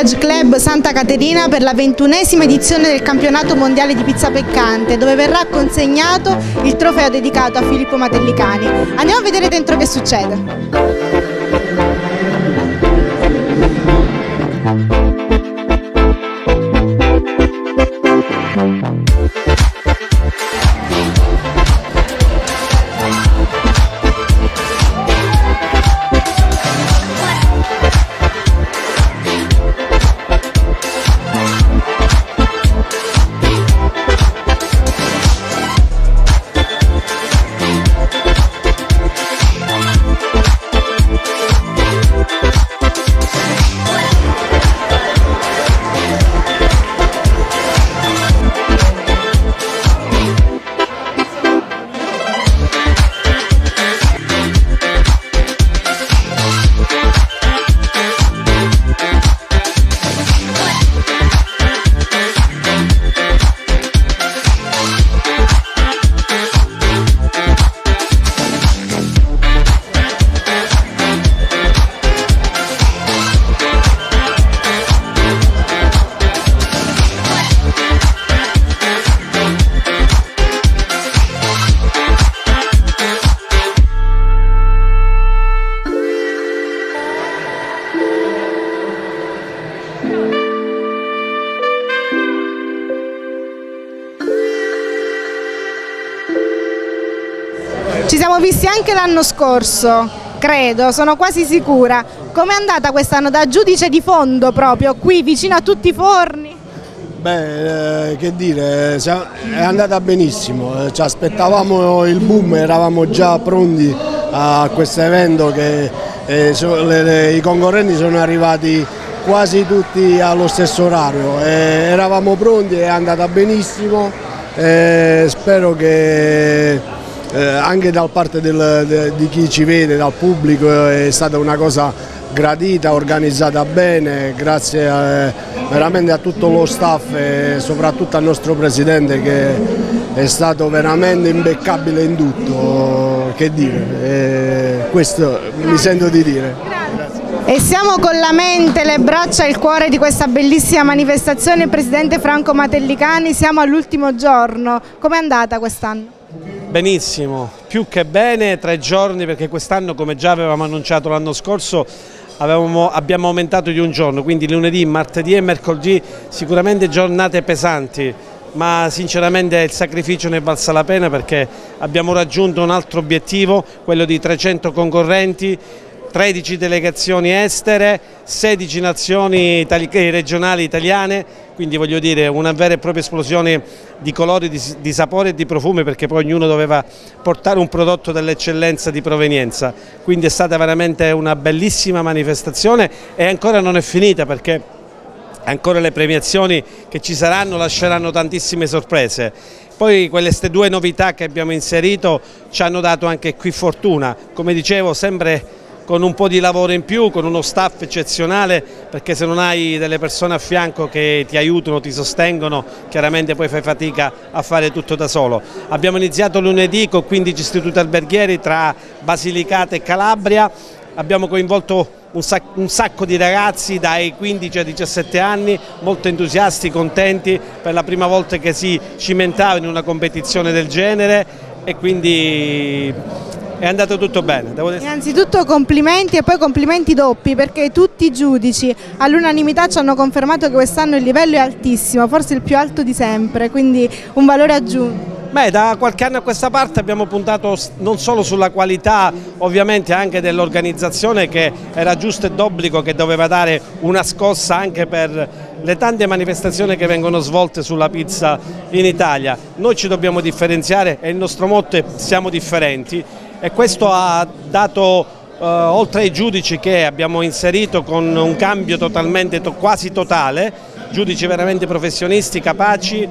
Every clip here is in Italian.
Village Club Santa Caterina per la 21esima edizione del campionato mondiale di pizza piccante, dove verrà consegnato il trofeo dedicato a Filippo Matellicani. Andiamo a vedere dentro che succede. Ci siamo visti anche l'anno scorso, credo, sono quasi sicura. Com'è andata quest'anno da giudice di fondo proprio, qui vicino a tutti i forni? Beh, che dire, è andata benissimo, ci aspettavamo il boom, eravamo già pronti a questo evento che i concorrenti sono arrivati quasi tutti allo stesso orario, eravamo pronti, è andata benissimo, spero che anche da parte di chi ci vede, dal pubblico, è stata una cosa gradita, organizzata bene, grazie veramente a tutto lo staff e soprattutto al nostro presidente che è stato veramente impeccabile in tutto, che dire, questo mi sento di dire. E siamo con la mente, le braccia e il cuore di questa bellissima manifestazione, il presidente Franco Matellicani, siamo all'ultimo giorno, com'è andata quest'anno? Benissimo, più che bene, 3 giorni, perché quest'anno, come già avevamo annunciato l'anno scorso, abbiamo aumentato di un giorno, quindi lunedì, martedì e mercoledì sicuramente giornate pesanti, ma sinceramente il sacrificio ne è valsa la pena, perché abbiamo raggiunto un altro obiettivo, quello di 300 concorrenti, 13 delegazioni estere, 16 nazioni regionali italiane, quindi voglio dire una vera e propria esplosione di colori, di sapore e di profumi, perché poi ognuno doveva portare un prodotto dell'eccellenza di provenienza, quindi è stata veramente una bellissima manifestazione e ancora non è finita, perché ancora le premiazioni che ci saranno lasceranno tantissime sorprese. Poi queste 2 novità che abbiamo inserito ci hanno dato anche qui fortuna, come dicevo sempre con un po' di lavoro in più, con uno staff eccezionale, perché se non hai delle persone a fianco che ti aiutano, ti sostengono, chiaramente poi fai fatica a fare tutto da solo. Abbiamo iniziato lunedì con 15 istituti alberghieri tra Basilicata e Calabria, abbiamo coinvolto un sacco di ragazzi dai 15 ai 17 anni, molto entusiasti, contenti, per la prima volta che si cimentavano in una competizione del genere, e quindi è andato tutto bene. Innanzitutto complimenti, e poi complimenti doppi, perché tutti i giudici all'unanimità ci hanno confermato che quest'anno il livello è altissimo, forse il più alto di sempre, quindi un valore aggiunto. Beh, da qualche anno a questa parte abbiamo puntato non solo sulla qualità, ovviamente anche dell'organizzazione, che era giusto e d'obbligo, che doveva dare una scossa anche per le tante manifestazioni che vengono svolte sulla pizza in Italia. Noi ci dobbiamo differenziare e il nostro motto è siamo differenti, e questo ha dato, oltre ai giudici che abbiamo inserito con un cambio quasi totale, giudici veramente professionisti, capaci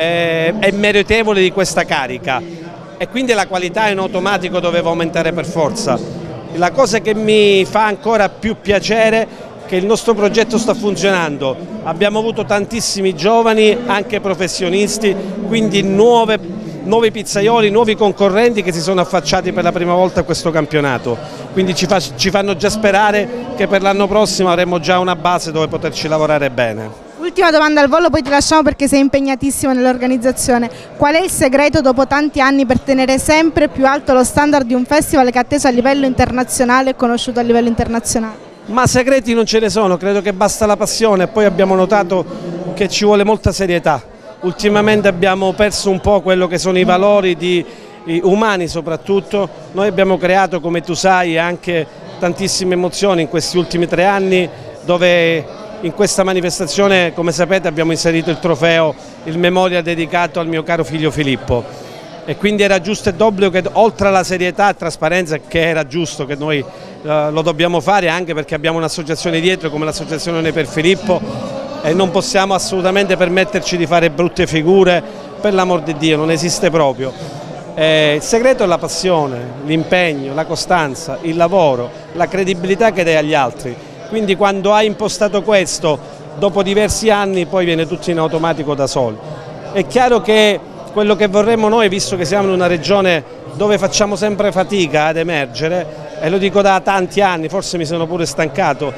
e meritevoli di questa carica, e quindi la qualità in automatico doveva aumentare per forza. La cosa che mi fa ancora più piacere è che il nostro progetto sta funzionando, abbiamo avuto tantissimi giovani, anche professionisti, quindi nuove nuovi pizzaioli, nuovi concorrenti che si sono affacciati per la prima volta a questo campionato, quindi ci fanno già sperare che per l'anno prossimo avremo già una base dove poterci lavorare bene. Ultima domanda al volo, poi ti lasciamo perché sei impegnatissimo nell'organizzazione. Qual è il segreto dopo tanti anni per tenere sempre più alto lo standard di un festival che è atteso a livello internazionale e conosciuto a livello internazionale? Ma segreti non ce ne sono, credo che basta la passione, poi abbiamo notato che ci vuole molta serietà. Ultimamente abbiamo perso un po' quello che sono i valori umani soprattutto. Noi abbiamo creato, come tu sai, anche tantissime emozioni in questi ultimi 3 anni, dove in questa manifestazione, come sapete, abbiamo inserito il trofeo, il memorial dedicato al mio caro figlio Filippo, e quindi era giusto e d'obbligo che, oltre alla serietà e trasparenza che era giusto che noi lo dobbiamo fare, anche perché abbiamo un'associazione dietro come l'associazione Noi per Filippo, e non possiamo assolutamente permetterci di fare brutte figure, per l'amor di Dio, non esiste proprio. Il segreto è la passione, l'impegno, la costanza, il lavoro, la credibilità che dai agli altri. Quindi quando hai impostato questo, dopo diversi anni poi viene tutto in automatico da soli. È chiaro che quello che vorremmo noi, visto che siamo in una regione dove facciamo sempre fatica ad emergere, e lo dico da tanti anni, forse mi sono pure stancato,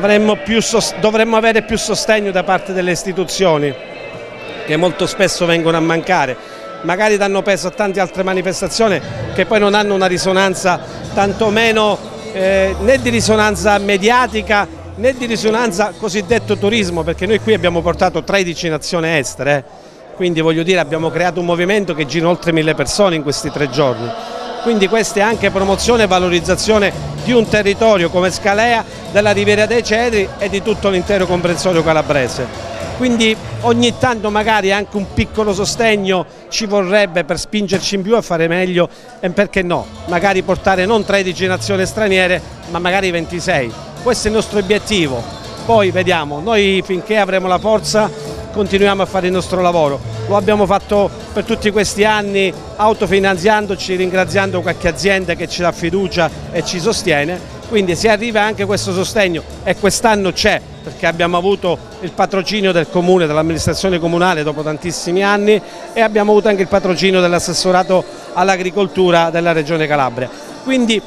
dovremmo avere più sostegno da parte delle istituzioni, che molto spesso vengono a mancare. Magari danno peso a tante altre manifestazioni che poi non hanno una risonanza tantomeno né di risonanza mediatica né di risonanza cosiddetto turismo, perché noi qui abbiamo portato 13 nazioni estere, quindi voglio dire abbiamo creato un movimento che gira oltre 1000 persone in questi 3 giorni, quindi questa è anche promozione e valorizzazione di un territorio come Scalea, della Riviera dei Cedri e di tutto l'intero comprensorio calabrese. Quindi ogni tanto magari anche un piccolo sostegno ci vorrebbe per spingerci in più a fare meglio, e perché no, magari portare non 13 nazioni straniere ma magari 26, questo è il nostro obiettivo. Poi vediamo, noi finché avremo la forza continuiamo a fare il nostro lavoro, lo abbiamo fatto per tutti questi anni autofinanziandoci, ringraziando qualche azienda che ci dà fiducia e ci sostiene, quindi se arriva anche questo sostegno, e quest'anno c'è, perché abbiamo avuto il patrocinio del comune, dell'amministrazione comunale dopo tantissimi anni, e abbiamo avuto anche il patrocinio dell'assessorato all'agricoltura della Regione Calabria. Quindi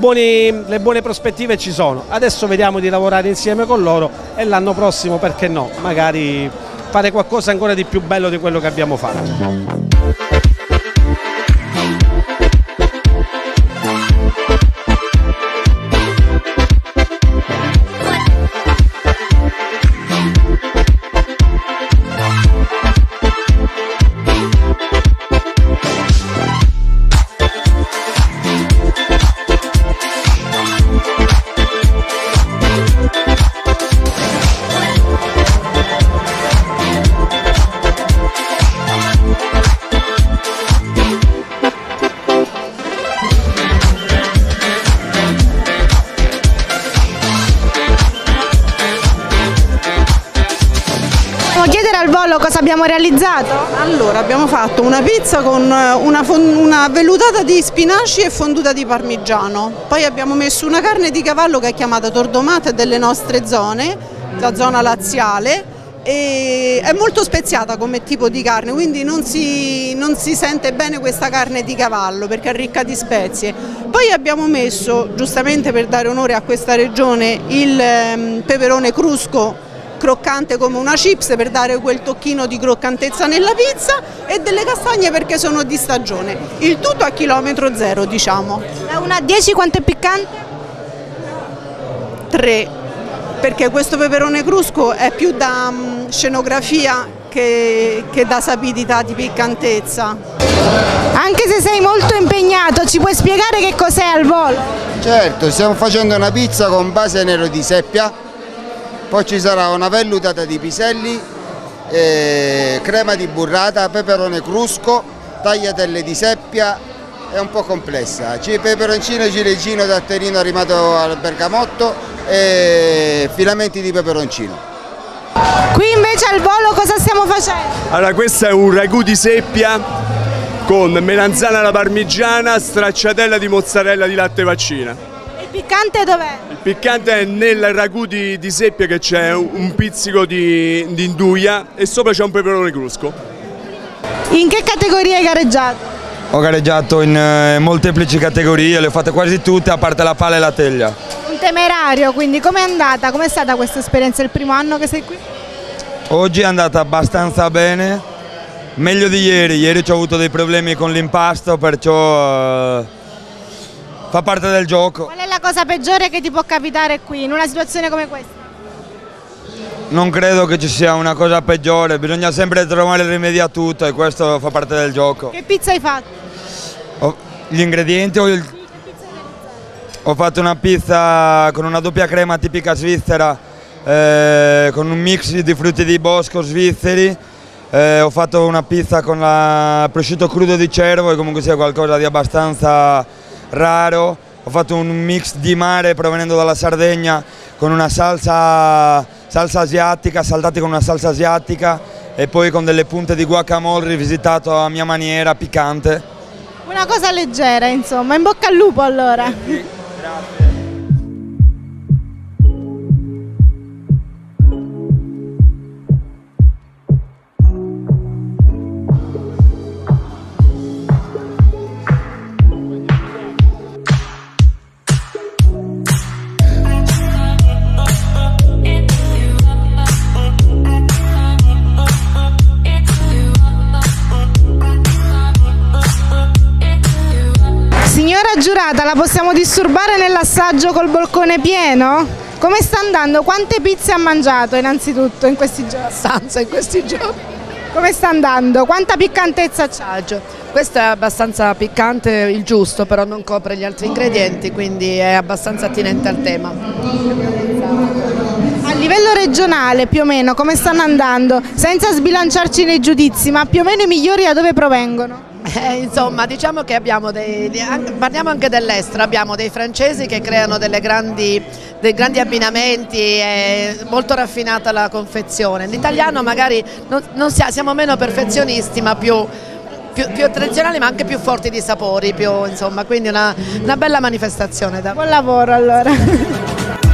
le buone prospettive ci sono, adesso vediamo di lavorare insieme con loro e l'anno prossimo, perché no, magari fare qualcosa ancora di più bello di quello che abbiamo fatto. Chiedere al volo cosa abbiamo realizzato? Allora, abbiamo fatto una pizza con una vellutata di spinaci e fonduta di parmigiano, poi abbiamo messo una carne di cavallo che è chiamata tordomate delle nostre zone, la zona laziale, e è molto speziata come tipo di carne, quindi non si sente bene questa carne di cavallo perché è ricca di spezie. Poi abbiamo messo, giustamente per dare onore a questa regione, il peperone crusco croccante come una chips per dare quel tocchino di croccantezza nella pizza, e delle castagne perché sono di stagione. Il tutto a chilometro zero, diciamo. Da 1 a 10 quanto è piccante? 3, perché questo peperone crusco è più da scenografia che da sapidità di piccantezza. Anche se sei molto impegnato, ci puoi spiegare che cos'è al volo? Certo, stiamo facendo una pizza con base nero di seppia, poi ci sarà una vellutata di piselli, crema di burrata, peperone crusco, tagliatelle di seppia, è un po' complessa, peperoncino ciliegino datterino arrimato al bergamotto e filamenti di peperoncino. Qui invece al volo cosa stiamo facendo? Allora, questo è un ragù di seppia con melanzana alla parmigiana, stracciatella di mozzarella di latte vaccina. Il piccante dov'è? Il piccante è nel ragù di seppia, che c'è un pizzico di induia e sopra c'è un peperone crusco. In che categoria hai gareggiato? Ho gareggiato in molteplici categorie, le ho fatte quasi tutte a parte la pala e la teglia. Un temerario, quindi com'è andata? Com'è stata questa esperienza il primo anno che sei qui? Oggi è andata abbastanza bene, meglio di ieri. Ieri ho avuto dei problemi con l'impasto, perciò fa parte del gioco. Qual è la cosa peggiore che ti può capitare qui in una situazione come questa? Non credo che ci sia una cosa peggiore, bisogna sempre trovare il rimedio a tutto e questo fa parte del gioco. Che pizza hai fatto? Gli ingredienti ho fatto una pizza con una doppia crema tipica svizzera, con un mix di frutti di bosco svizzeri, ho fatto una pizza con il prosciutto crudo di cervo e comunque sia qualcosa di abbastanza raro, ho fatto un mix di mare provenendo dalla Sardegna con una salsa asiatica, saltati con una salsa asiatica e poi con delle punte di guacamole rivisitato a mia maniera, piccante. Una cosa leggera, insomma, in bocca al lupo allora. Grazie. Signora giurata, la possiamo disturbare nell'assaggio col boccone pieno? Come sta andando? Quante pizze ha mangiato innanzitutto in questi giorni? Abbastanza in questi giorni. Come sta andando? Quanta piccantezza c'ha? Questo è abbastanza piccante, il giusto, però non copre gli altri ingredienti, quindi è abbastanza attinente al tema. A livello regionale più o meno come stanno andando? Senza sbilanciarci nei giudizi, ma più o meno i migliori da dove provengono? Insomma, diciamo che abbiamo parliamo anche dell'estero, abbiamo dei francesi che creano dei grandi abbinamenti, è molto raffinata la confezione. L'italiano magari siamo meno perfezionisti, ma più tradizionali, ma anche più forti di sapori, insomma, quindi una bella manifestazione. Buon lavoro allora.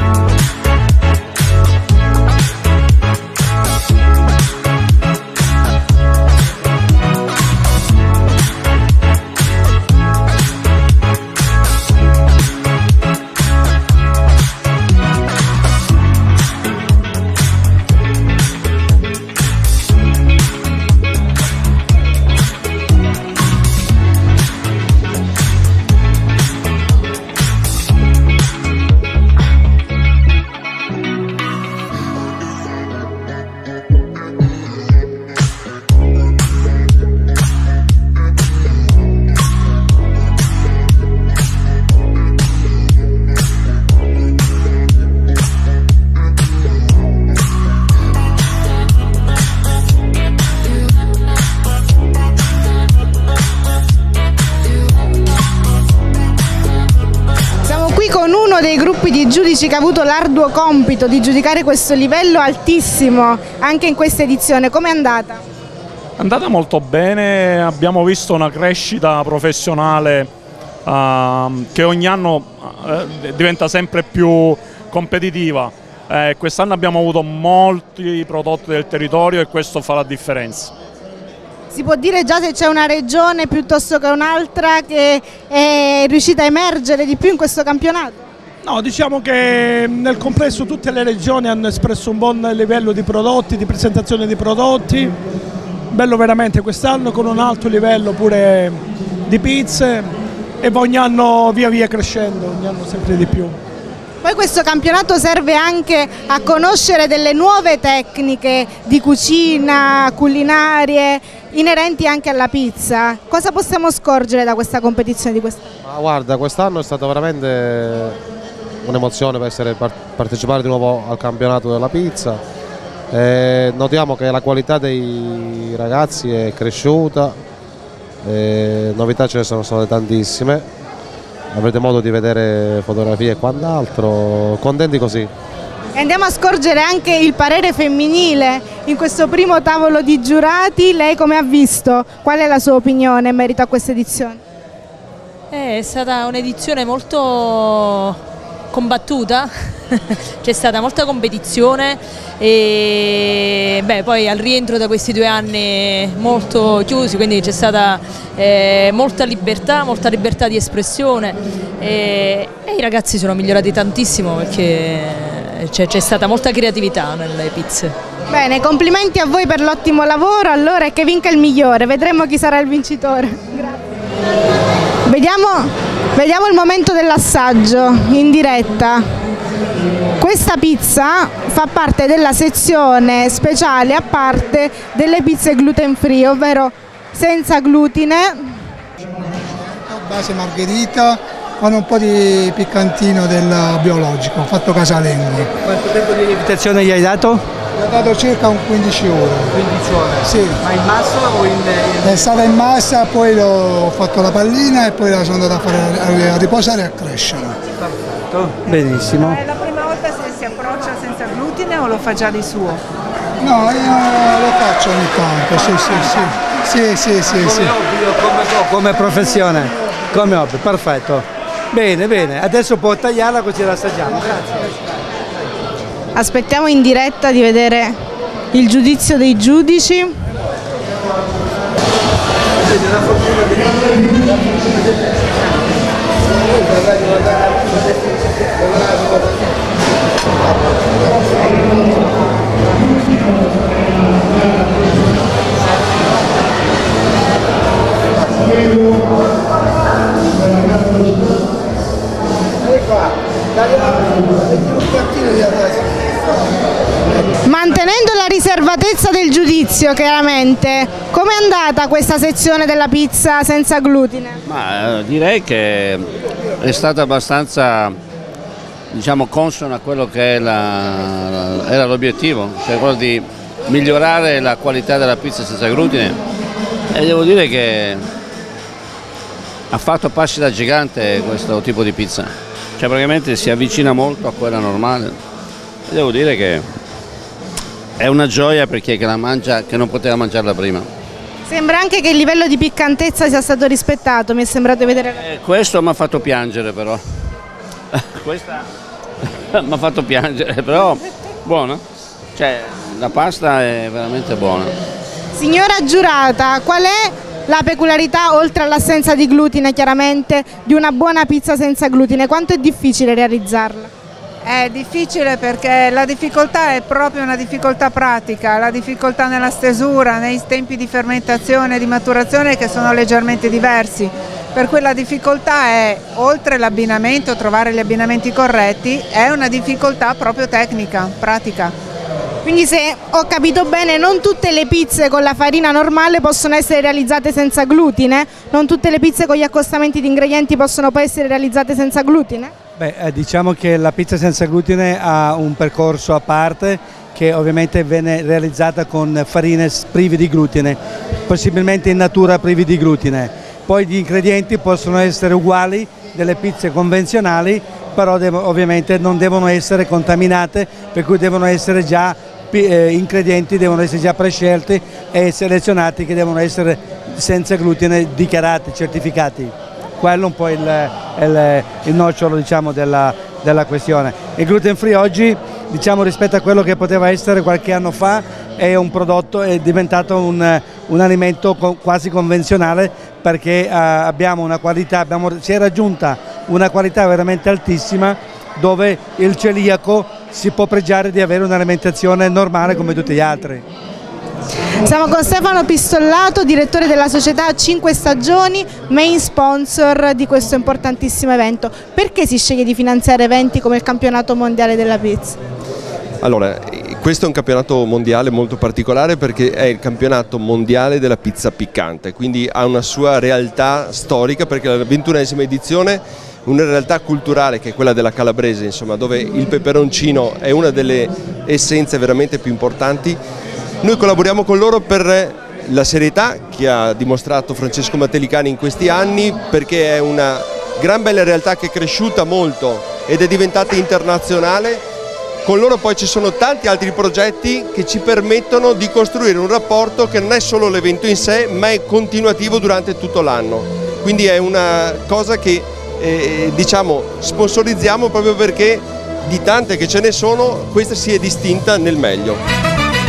Con uno dei gruppi di giudici che ha avuto l'arduo compito di giudicare questo livello altissimo anche in questa edizione, com'è andata? È andata molto bene, abbiamo visto una crescita professionale che ogni anno diventa sempre più competitiva. Quest'anno abbiamo avuto molti prodotti del territorio e questo fa la differenza. Si può dire già se c'è una regione piuttosto che un'altra che è riuscita a emergere di più in questo campionato? No, diciamo che nel complesso tutte le regioni hanno espresso un buon livello di prodotti, di presentazione di prodotti, bello veramente quest'anno, con un alto livello pure di pizze e ogni anno via via crescendo, ogni anno sempre di più. Poi questo campionato serve anche a conoscere delle nuove tecniche di cucina, culinarie, inerenti anche alla pizza. Cosa possiamo scorgere da questa competizione di quest'anno? Ma guarda, quest'anno è stata veramente un'emozione per partecipare di nuovo al campionato della pizza. Notiamo che la qualità dei ragazzi è cresciuta, novità ce ne sono state tantissime. Avrete modo di vedere fotografie e quant'altro, contenti così. E andiamo a scorgere anche il parere femminile in questo primo tavolo di giurati. Lei come ha visto? Qual è la sua opinione in merito a questa edizione? È stata un'edizione molto combattuta c'è stata molta competizione e poi al rientro da questi 2 anni molto chiusi, quindi c'è stata molta libertà di espressione e i ragazzi sono migliorati tantissimo perché c'è stata molta creatività nelle pizze. Bene, complimenti a voi per l'ottimo lavoro, allora, e che vinca il migliore, vedremo chi sarà il vincitore. Grazie. Vediamo il momento dell'assaggio in diretta. Questa pizza fa parte della sezione speciale a parte delle pizze gluten free, ovvero senza glutine. Base margherita con un po' di piccantino del biologico, fatto casalengo. Quanto tempo di lievitazione gli hai dato? Gli ho dato circa un 15 ore. 15 ore? Sì. Ma in massa o in... È stata in massa, poi ho fatto la pallina e poi la sono andata a riposare e a crescere. Perfetto, benissimo. È la prima volta che si approccia senza glutine o lo fa già di suo? No, io lo faccio ogni tanto, sì. Come hobby, come professione? Come hobby, perfetto. Bene, adesso può tagliarla così la assaggiamo, grazie. Aspettiamo in diretta di vedere il giudizio dei giudici. Mantenendo la riservatezza del giudizio, chiaramente, com'è andata questa sezione della pizza senza glutine? Ma direi che è stata abbastanza, diciamo, consona a quello che era l'obiettivo, cioè quello di migliorare la qualità della pizza senza glutine, e devo dire che ha fatto passi da gigante questo tipo di pizza, cioè praticamente si avvicina molto a quella normale, e devo dire che è una gioia per chi che la mangia, che non poteva mangiarla prima. Sembra anche che il livello di piccantezza sia stato rispettato, mi è sembrato vedere. Questo mi ha fatto piangere però. Questa mi ha fatto piangere, però buona. Cioè la pasta è veramente buona. Signora giurata, qual è la peculiarità, oltre all'assenza di glutine chiaramente, di una buona pizza senza glutine? Quanto è difficile realizzarla? È difficile perché la difficoltà è proprio una difficoltà pratica, la difficoltà nella stesura, nei tempi di fermentazione e di maturazione che sono leggermente diversi. Per cui la difficoltà è, oltre l'abbinamento, trovare gli abbinamenti corretti, è una difficoltà proprio tecnica, pratica. Quindi, se ho capito bene, non tutte le pizze con la farina normale possono essere realizzate senza glutine? Non tutte le pizze con gli accostamenti di ingredienti possono poi essere realizzate senza glutine? Diciamo che la pizza senza glutine ha un percorso a parte che ovviamente viene realizzata con farine prive di glutine, possibilmente in natura privi di glutine. Poi gli ingredienti possono essere uguali delle pizze convenzionali, però ovviamente non devono essere contaminate, per cui devono essere già ingredienti devono essere già prescelti e selezionati, che devono essere senza glutine, dichiarati, certificati. Quello è un po' il nocciolo, diciamo, della questione. Il gluten free oggi, diciamo, rispetto a quello che poteva essere qualche anno fa, è un prodotto, è diventato un alimento quasi convenzionale, perché abbiamo una qualità, si è raggiunta una qualità veramente altissima, dove il celiaco si può pregiare di avere un'alimentazione normale come tutti gli altri. Siamo con Stefano Pistollato, direttore della società 5 Stagioni, main sponsor di questo importantissimo evento. Perché si sceglie di finanziare eventi come il campionato mondiale della pizza? Allora, questo è un campionato mondiale molto particolare perché è il campionato mondiale della pizza piccante, quindi ha una sua realtà storica, perché la 21esima edizione, una realtà culturale che è quella della calabrese, insomma, dove il peperoncino è una delle essenze veramente più importanti. Noi collaboriamo con loro per la serietà che ha dimostrato Francesco Matellicani in questi anni, perché è una gran bella realtà che è cresciuta molto ed è diventata internazionale. Con loro poi ci sono tanti altri progetti che ci permettono di costruire un rapporto che non è solo l'evento in sé, ma è continuativo durante tutto l'anno. Quindi è una cosa che diciamo sponsorizziamo proprio perché di tante che ce ne sono, questa si è distinta nel meglio.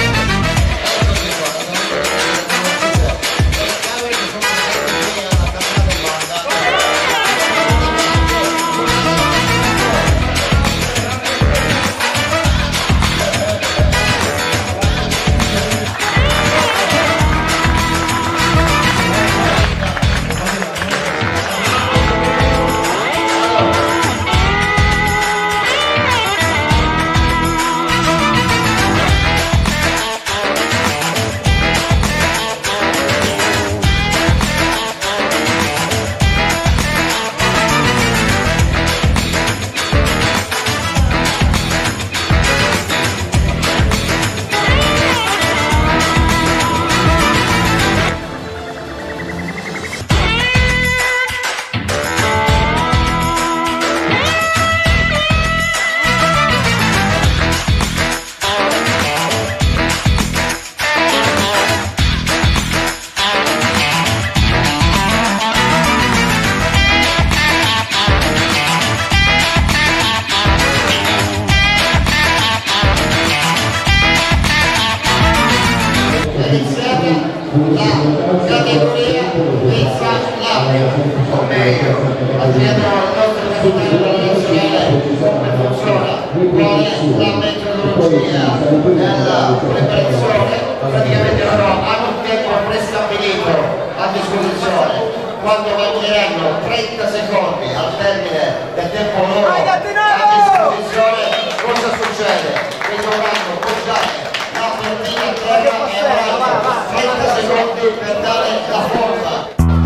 La categoria pizza latte, o meglio, assieme al nostro capitano nazionale come funziona, qual è la metodologia della preparazione. Praticamente loro hanno un tempo prestabilito a disposizione. Quando mancheranno 30 secondi al termine del tempo loro a disposizione, cosa succede? Che dovranno portare la partita a terra e avranno 30 secondi per dare la forza.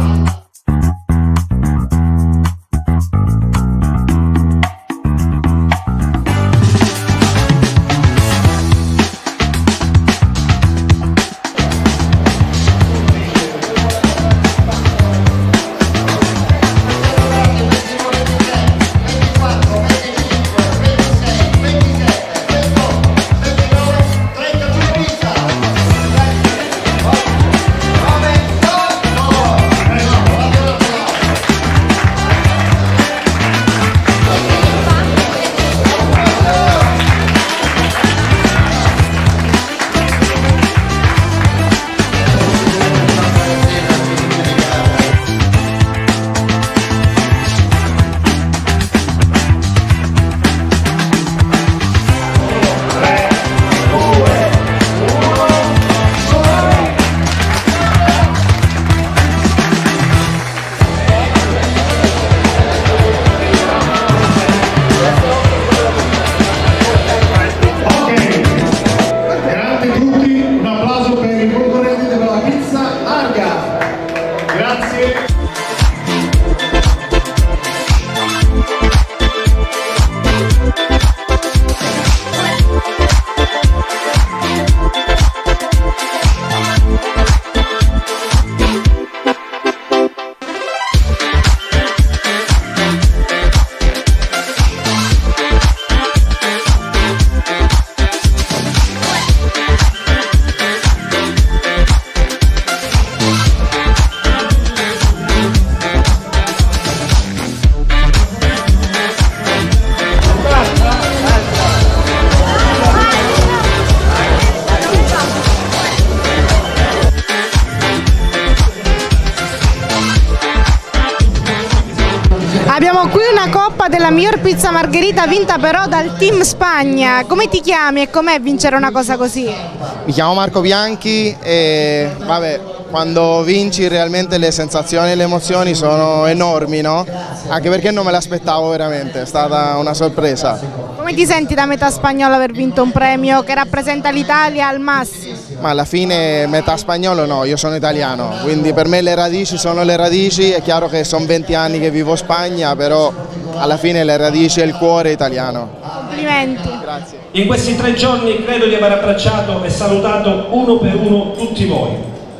Abbiamo qui una coppa della miglior pizza margherita vinta però dal Team Spagna. Come ti chiami e com'è vincere una cosa così? Mi chiamo Marco Bianchi e vabbè, quando vinci realmente le sensazioni e le emozioni sono enormi, no? Anche perché non me l'aspettavo veramente, è stata una sorpresa. Come ti senti da metà spagnolo aver vinto un premio che rappresenta l'Italia al massimo? Ma alla fine metà spagnolo no, io sono italiano, quindi per me le radici sono le radici, è chiaro che sono 20 anni che vivo in Spagna, però alla fine le radici e il cuore italiano. Complimenti. Grazie. In questi 3 giorni credo di aver abbracciato e salutato uno per uno tutti voi.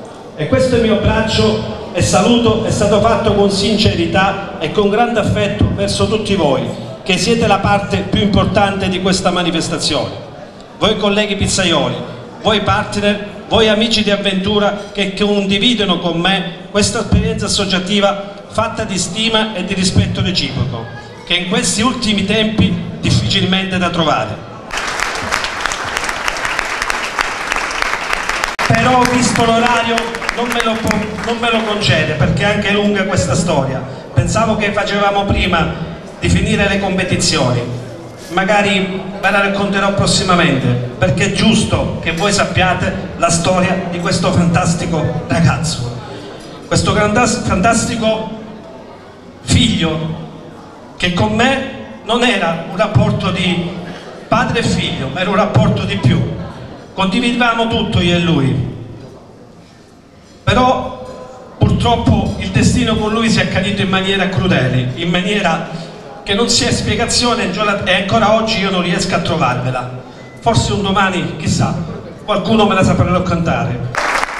E questo mio abbraccio e saluto è stato fatto con sincerità e con grande affetto verso tutti voi, che siete la parte più importante di questa manifestazione. Voi colleghi pizzaioli, voi partner, voi amici di avventura che condividono con me questa esperienza associativa fatta di stima e di rispetto reciproco, che in questi ultimi tempi difficilmente da trovare. Però visto l'orario non me lo concede, perché è anche lunga questa storia. Pensavo che facevamo prima di finire le competizioni, magari ve la racconterò prossimamente, perché è giusto che voi sappiate la storia di questo fantastico ragazzo, questo fantastico figlio che con me non era un rapporto di padre e figlio, ma era un rapporto di più. Condividevamo tutto io e lui, però purtroppo il destino con lui si è accanito in maniera crudele, in maniera che non si ha spiegazione e ancora oggi io non riesco a trovarvela. Forse un domani, chissà, qualcuno me la saprà raccontare.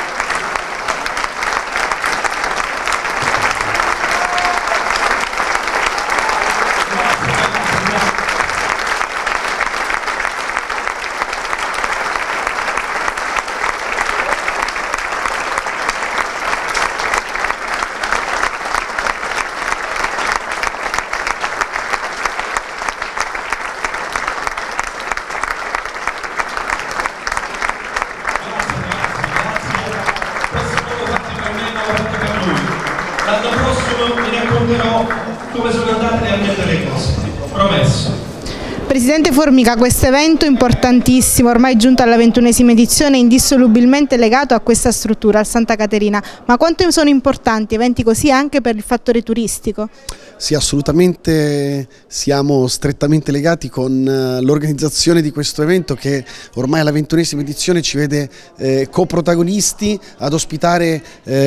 L'anno prossimo vi racconterò come sono andate realmente le cose, promesso. Presidente Formica, questo evento importantissimo, ormai giunto alla 21esima edizione, è indissolubilmente legato a questa struttura, al Santa Caterina, ma quanto sono importanti eventi così anche per il fattore turistico? Sì, assolutamente, siamo strettamente legati con l'organizzazione di questo evento che ormai alla 21esima edizione ci vede coprotagonisti ad ospitare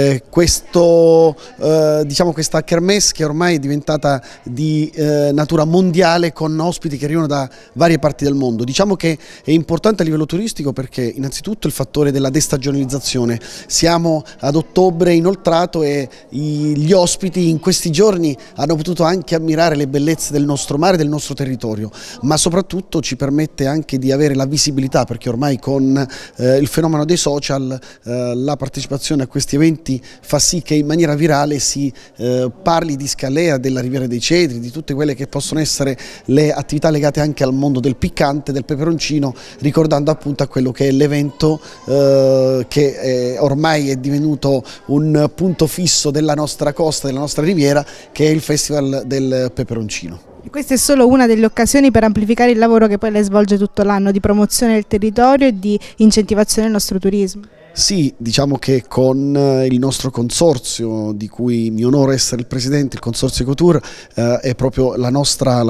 diciamo questa kermesse che ormai è diventata di natura mondiale, con ospiti che arrivano da varie parti del mondo. Diciamo che è importante a livello turistico perché innanzitutto il fattore della destagionalizzazione. Siamo ad ottobre inoltrato e gli ospiti in questi giorni hanno potuto anche ammirare le bellezze del nostro mare, del nostro territorio, ma soprattutto ci permette anche di avere la visibilità, perché ormai con il fenomeno dei social la partecipazione a questi eventi fa sì che in maniera virale si parli di Scalea, della Riviera dei Cedri, di tutte quelle che possono essere le attività legate anche al mondo del piccante, del peperoncino, ricordando appunto a quello che è l'evento che ormai è divenuto un punto fisso della nostra costa, della nostra riviera, che è il Festival del Peperoncino. E questa è solo una delle occasioni per amplificare il lavoro che poi lei svolge tutto l'anno di promozione del territorio e di incentivazione del nostro turismo. Sì, diciamo che con il nostro consorzio, di cui mi onoro essere il presidente, il consorzio Ecotour, è proprio la nostra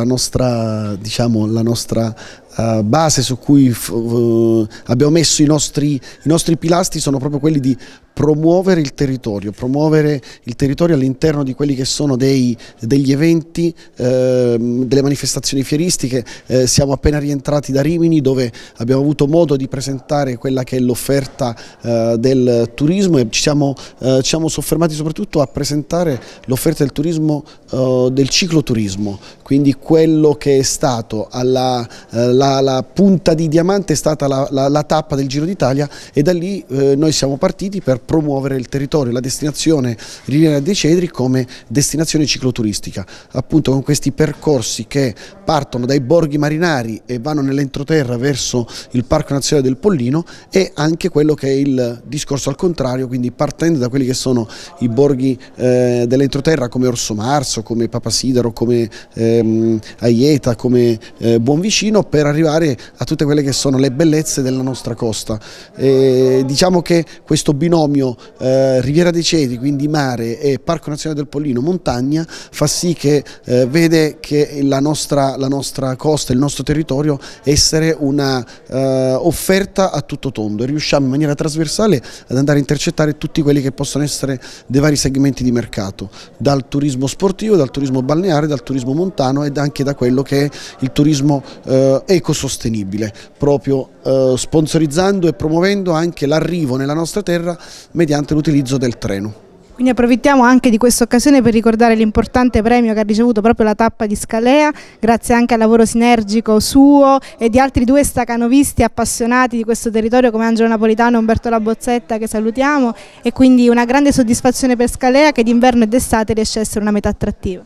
base su cui abbiamo messo i nostri pilastri, sono proprio quelli di promuovere il territorio all'interno di quelli che sono degli eventi, delle manifestazioni fieristiche. Siamo appena rientrati da Rimini, dove abbiamo avuto modo di presentare quella che è l'offerta del turismo, e ci siamo soffermati soprattutto a presentare l'offerta del turismo, del cicloturismo, quindi quello che è stato la punta di diamante è stata la tappa del Giro d'Italia, e da lì noi siamo partiti per promuovere il territorio, la destinazione Riviera dei Cedri come destinazione cicloturistica, appunto con questi percorsi che partono dai borghi marinari e vanno nell'entroterra verso il Parco Nazionale del Pollino, e anche quello che è il discorso al contrario, quindi partendo da quelli che sono i borghi dell'entroterra come Orso Marso, come Papasidaro, come Aieta, come Buonvicino, per arrivare a tutte quelle che sono le bellezze della nostra costa. Diciamo che questo binomio Riviera dei Cedri, quindi mare, e Parco Nazionale del Pollino, montagna, fa sì che vede che la nostra costa, il nostro territorio, essere una offerta a tutto tondo, e riusciamo in maniera trasversale ad andare a intercettare tutti quelli che possono essere dei vari segmenti di mercato, dal turismo sportivo, dal turismo balneare, dal turismo montano, ed anche da quello che è il turismo ecosostenibile, proprio sponsorizzando e promuovendo anche l'arrivo nella nostra terra mediante l'utilizzo del treno. Quindi approfittiamo anche di questa occasione per ricordare l'importante premio che ha ricevuto proprio la tappa di Scalea, grazie anche al lavoro sinergico suo e di altri due stacanovisti appassionati di questo territorio come Angelo Napolitano e Umberto Labozzetta, che salutiamo, e quindi una grande soddisfazione per Scalea, che d'inverno e d'estate riesce a essere una meta attrattiva.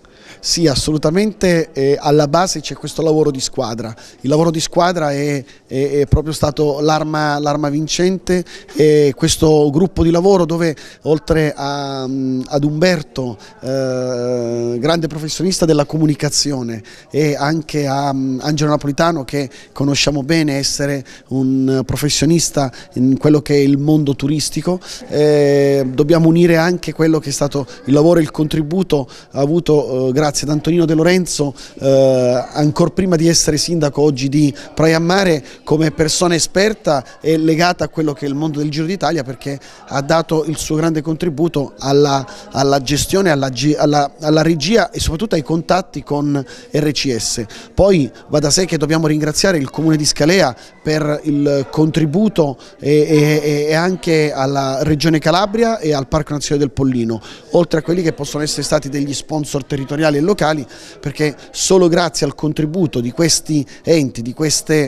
Sì, assolutamente, alla base c'è questo lavoro di squadra. Il lavoro di squadra è proprio stato l'arma vincente, e questo gruppo di lavoro dove oltre ad Umberto, grande professionista della comunicazione, e anche a Angelo Napolitano, che conosciamo bene essere un professionista in quello che è il mondo turistico, dobbiamo unire anche quello che è stato il lavoro e il contributo avuto grazie ad Antonino De Lorenzo, ancor prima di essere sindaco oggi di Praia a Mare, come persona esperta e legata a quello che è il mondo del Giro d'Italia, perché ha dato il suo grande contributo alla gestione, alla regia e soprattutto ai contatti con RCS. Poi va da sé che dobbiamo ringraziare il Comune di Scalea per il contributo e anche alla Regione Calabria e al Parco Nazionale del Pollino, oltre a quelli che possono essere stati degli sponsor territoriali e locali, perché solo grazie al contributo di questi enti, di queste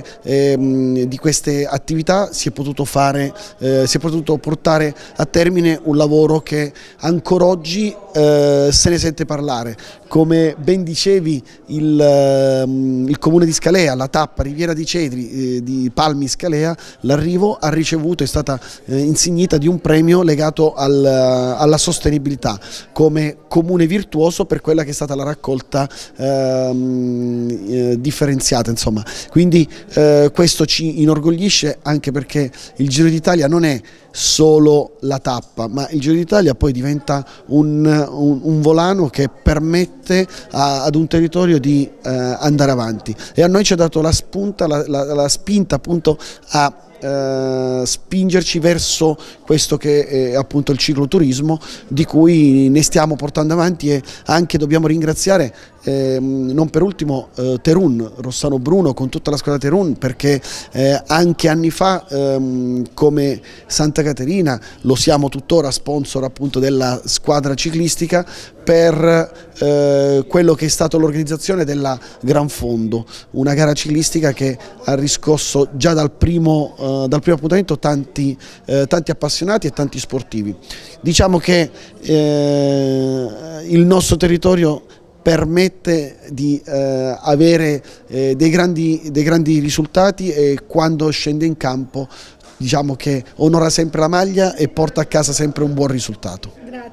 attività si è potuto portare a termine un lavoro che ancora oggi se ne sente parlare. Come ben dicevi, il Comune di Scalea, la tappa Riviera di Cedri di Palmi Scalea, l'arrivo ha ricevuto, è stata insignita di un premio legato alla sostenibilità come comune virtuoso per quella che è stata la raccolta differenziata, insomma. Quindi questo ci inorgoglisce, anche perché il Giro d'Italia non è solo la tappa, ma il Giro d'Italia poi diventa un volano che permette ad un territorio di andare avanti, e a noi ci ha dato la spinta appunto a spingerci verso questo che è appunto il cicloturismo, di cui ne stiamo portando avanti, e anche dobbiamo ringraziare non per ultimo Terun, Rossano Bruno con tutta la squadra Terun, perché anche anni fa come Santa Caterina lo siamo tuttora sponsor appunto della squadra ciclistica per quello che è stato l'organizzazione della Gran Fondo, una gara ciclistica che ha riscosso già dal primo appuntamento tanti appassionati e tanti sportivi. Diciamo che il nostro territorio permette di avere dei grandi risultati, e quando scende in campo diciamo che onora sempre la maglia e porta a casa sempre un buon risultato.